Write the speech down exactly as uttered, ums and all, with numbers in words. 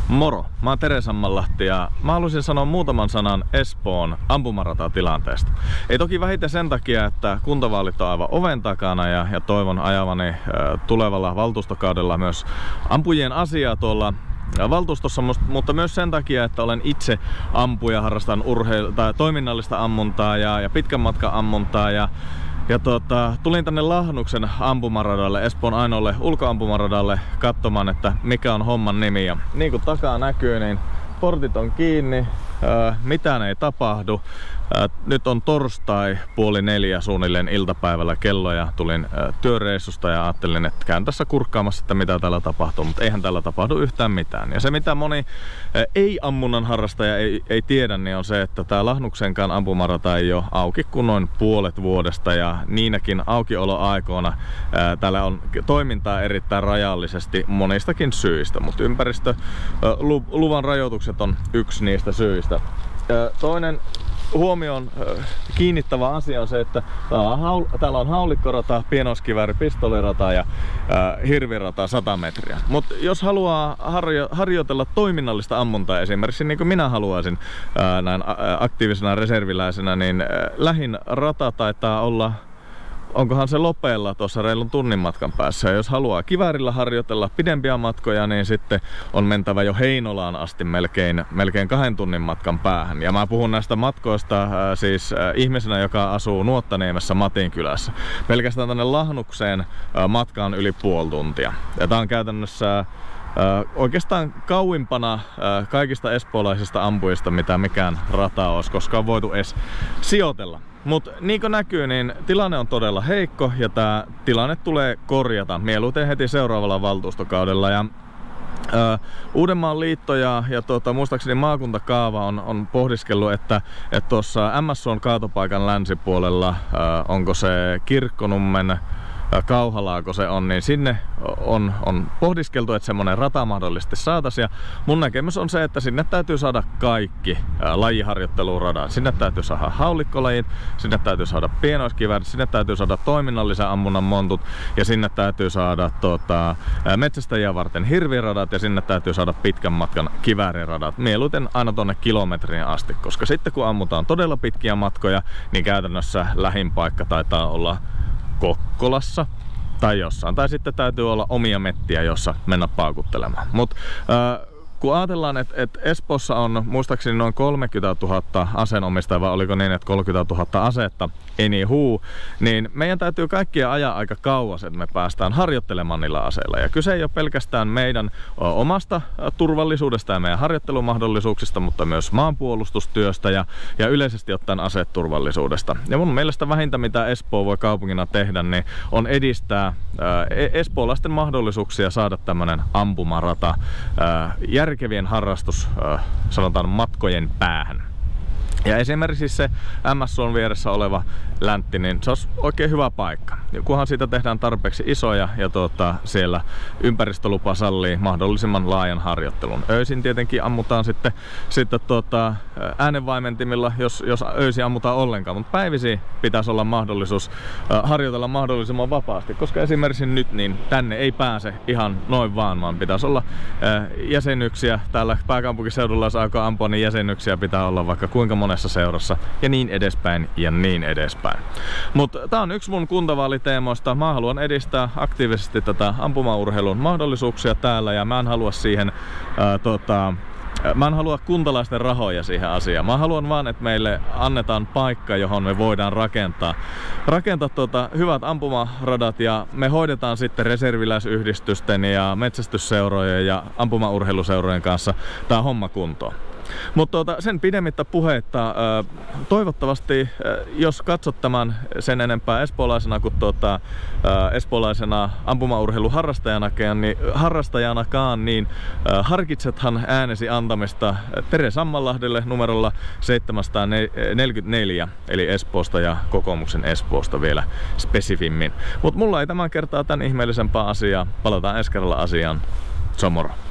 Moro, mä oon Tere Sammanlahti ja mä haluaisin sanoa muutaman sanan Espoon ampumaratatilanteesta. Ei toki vähiten sen takia, että kuntavaalit on aivan oven takana ja, ja toivon ajavani äh, tulevalla valtuustokaudella myös ampujien asiaa tuolla valtuustossa, mutta myös sen takia, että olen itse ampuja, harrastan urheilu- tai toiminnallista ammuntaa ja, ja pitkän matkan ammuntaa ja Ja tota, tulin tänne Lahnuksen ampumaradalle, Espoon ainoalle ulkoampumaradalle katsomaan, että mikä on homman nimi. Ja niin kuin takaa näkyy, niin portit on kiinni, ää, mitään ei tapahdu. Ää, nyt on torstai puoli neljä suunnilleen iltapäivällä kello ja tulin ää, työreissusta ja ajattelin, että käyn tässä kurkkaamassa, että mitä täällä tapahtuu, mutta eihän täällä tapahdu yhtään mitään. Ja se mitä moni ää, ei-ammunnan harrastaja ei, ei tiedä, niin on se, että tää Lahnuksenkaan ampumarata ei ole auki kuin noin puolet vuodesta ja niinäkin aukioloaikoina ää, täällä on toimintaa erittäin rajallisesti monistakin syistä, mutta ympäristöluvan rajoitukset on yksi niistä syistä. Ää, toinen huomioon kiinnittävä asia on se, että täällä on haulikkorata, pienoiskivääri, pistolirata ja äh, hirvirata sata metriä. Mutta jos haluaa harjo harjoitella toiminnallista ammuntaa esimerkiksi, niin kuin minä haluaisin äh, näin aktiivisena reserviläisenä, niin äh, lähin rata taitaa olla, onkohan se Lopeella tuossa reilun tunnin matkan päässä. Ja jos haluaa kiväärillä harjoitella pidempiä matkoja, niin sitten on mentävä jo Heinolaan asti melkein, melkein kahden tunnin matkan päähän. Ja mä puhun näistä matkoista äh, siis äh, ihmisenä, joka asuu Nuottaniemessä Matinkylässä. Pelkästään tänne Lahnukseen äh, matka on yli puoli tuntia. Ja tää on käytännössä äh, oikeastaan kauimpana äh, kaikista espoolaisista ampujista, mitä mikään rata olisi koskaan voitu edes sijoitella. Mutta niin kuin näkyy, niin tilanne on todella heikko ja tämä tilanne tulee korjata mieluiten heti seuraavalla valtuustokaudella. Ja, ää, Uudenmaan liitto ja, ja tuota, muistaakseni maakuntakaava on, on pohdiskellut, että tuossa M S O:n kaatopaikan länsipuolella, ää, onko se Kirkkonummen Kauhalaako se on, niin sinne on, on pohdiskeltu, että semmonen rata mahdollisesti saataisiin. Ja mun näkemys on se, että sinne täytyy saada kaikki ää, lajiharjoitteluradat. Sinne täytyy saada haulikkolajit, sinne täytyy saada pienoiskiväärit, sinne täytyy saada toiminnallisen ammunnan montut ja sinne täytyy saada tota, metsästäjiä varten hirviradat ja sinne täytyy saada pitkän matkan kivääriradat. Mieluiten aina tonne kilometriin asti, koska sitten kun ammutaan todella pitkiä matkoja, niin käytännössä lähin paikka taitaa olla Kokkolassa tai jossain. Tai sitten täytyy olla omia mettiä, jossa mennä paukuttelemaan. Mut, äh, kun ajatellaan, että et Espoossa on muistaakseni noin kolmekymmentätuhatta aseenomistajaa, vai oliko niin, että kolmekymmentätuhatta asetta, anywho, niin meidän täytyy kaikkia ajaa aika kauas, että me päästään harjoittelemaan niillä aseilla. Ja kyse ei ole pelkästään meidän omasta turvallisuudesta ja meidän harjoittelumahdollisuuksista, mutta myös maanpuolustustyöstä ja, ja yleisesti ottaen aseturvallisuudesta. Ja mun mielestä vähintä, mitä Espoo voi kaupungina tehdä, niin on edistää ää, espoolaisten mahdollisuuksia saada tämmönen ampumarata ää, järkevien harrastus, äh, sanotaan matkojen päähän. Ja esimerkiksi se M S O:n vieressä oleva läntti, niin se olisi oikein hyvä paikka. Ja kunhan siitä tehdään tarpeeksi isoja ja tuota, siellä ympäristölupa sallii mahdollisimman laajan harjoittelun. Öisin tietenkin ammutaan sitten, sitten tuota, äänenvaimentimilla, jos, jos öisin ammutaan ollenkaan, mutta päivisin pitäisi olla mahdollisuus äh, harjoitella mahdollisimman vapaasti, koska esimerkiksi nyt niin tänne ei pääse ihan noin vaan, vaan pitäisi olla äh, jäsenyksiä. Täällä pääkaupunkiseudulla, jos aikaa ampua, niin jäsenyksiä pitää olla vaikka kuinka monessa seurassa ja niin edespäin ja niin edespäin. Mutta tää on yksi mun kuntavaaliteemoista. Mä haluan edistää aktiivisesti tätä ampumaurheilun mahdollisuuksia täällä ja mä en halua siihen ää, tota, Mä en halua kuntalaisten rahoja siihen asiaan. Mä haluan vaan, että meille annetaan paikka, johon me voidaan rakentaa, rakentaa tuota, hyvät ampumaradat ja me hoidetaan sitten reserviläisyhdistysten ja metsästysseurojen ja ampumaurheiluseurojen kanssa tää homma kuntoon. Mutta tuota, sen pidemmittä puheitta, toivottavasti, jos katsot tämän sen enempää espoolaisena kuin tuota, espoolaisena ampumaurheiluharrastajanakaan, niin, harrastajanakaan, niin harkitsethan äänesi antamista Tere Sammanlahdelle numerolla seitsemänsataaneljäkymmentäneljä, eli Espoosta ja kokoomuksen Espoosta vielä spesifimmin. Mutta mulla ei tämän kertaa tämän ihmeellisempää asiaa. Palataan ensi kerralla asiaan. Se on moro.